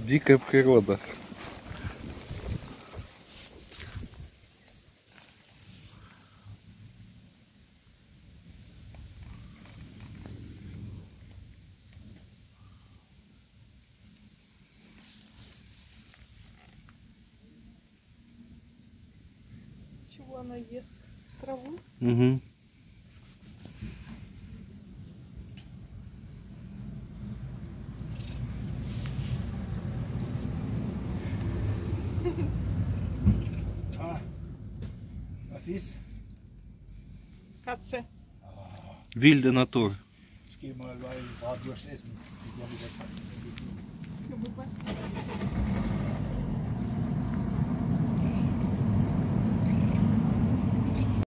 Дикая природа. Чего она ест? Траву? Угу. Ah, was ist? Katze. Wilde Natur. Ich gehe mal bei Bratwurst essen. Die ist ja wieder Katzen. Все, мы пошли.